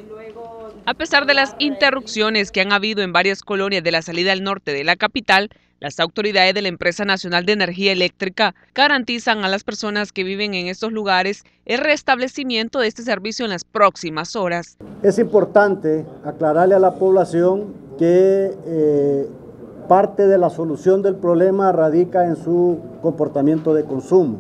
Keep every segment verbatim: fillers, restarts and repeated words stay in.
A pesar de las interrupciones que han habido en varias colonias de la salida al norte de la capital, las autoridades de la Empresa Nacional de Energía Eléctrica garantizan a las personas que viven en estos lugares el restablecimiento de este servicio en las próximas horas. Es importante aclararle a la población que eh, parte de la solución del problema radica en su comportamiento de consumo.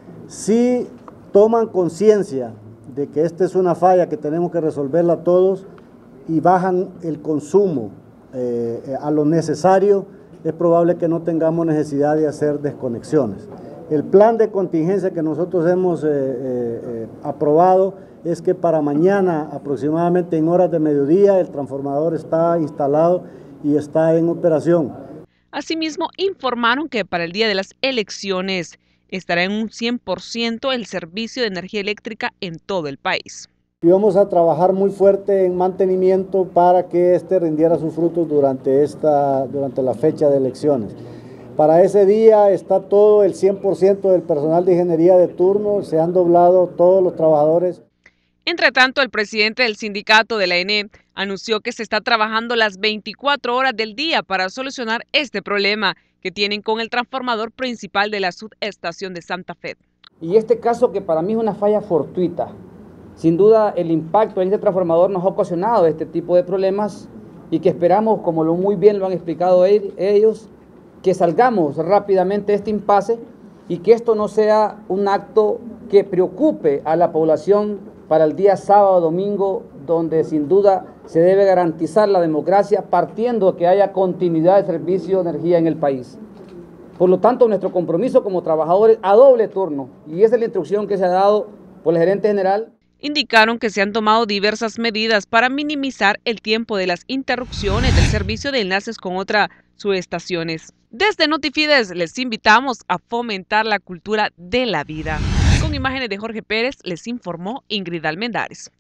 Si toman conciencia de que esta es una falla que tenemos que resolverla todos y bajan el consumo eh, a lo necesario, es probable que no tengamos necesidad de hacer desconexiones. El plan de contingencia que nosotros hemos eh, eh, aprobado es que para mañana, aproximadamente en horas de mediodía, el transformador está instalado y está en operación. Asimismo, informaron que para el día de las elecciones estará en un cien por ciento el servicio de energía eléctrica en todo el país. Y vamos a trabajar muy fuerte en mantenimiento para que este rindiera sus frutos durante, esta, durante la fecha de elecciones. Para ese día está todo el cien por ciento del personal de ingeniería de turno, se han doblado todos los trabajadores. Entre tanto, el presidente del sindicato de la E N E anunció que se está trabajando las veinticuatro horas del día para solucionar este problema que tienen con el transformador principal de la subestación de Santa Fe. Y este caso, que para mí es una falla fortuita, sin duda el impacto de este transformador nos ha ocasionado este tipo de problemas y que esperamos, como lo muy bien lo han explicado ellos, que salgamos rápidamente de este impasse y que esto no sea un acto que preocupe a la población para el día sábado, domingo, donde sin duda se debe garantizar la democracia partiendo de que haya continuidad de servicio de energía en el país. Por lo tanto, nuestro compromiso como trabajadores a doble turno, y esa es la instrucción que se ha dado por el gerente general. Indicaron que se han tomado diversas medidas para minimizar el tiempo de las interrupciones del servicio de enlaces con otras subestaciones. Desde Notifides les invitamos a fomentar la cultura de la vida. Con imágenes de Jorge Pérez les informó Ingrid Almendares.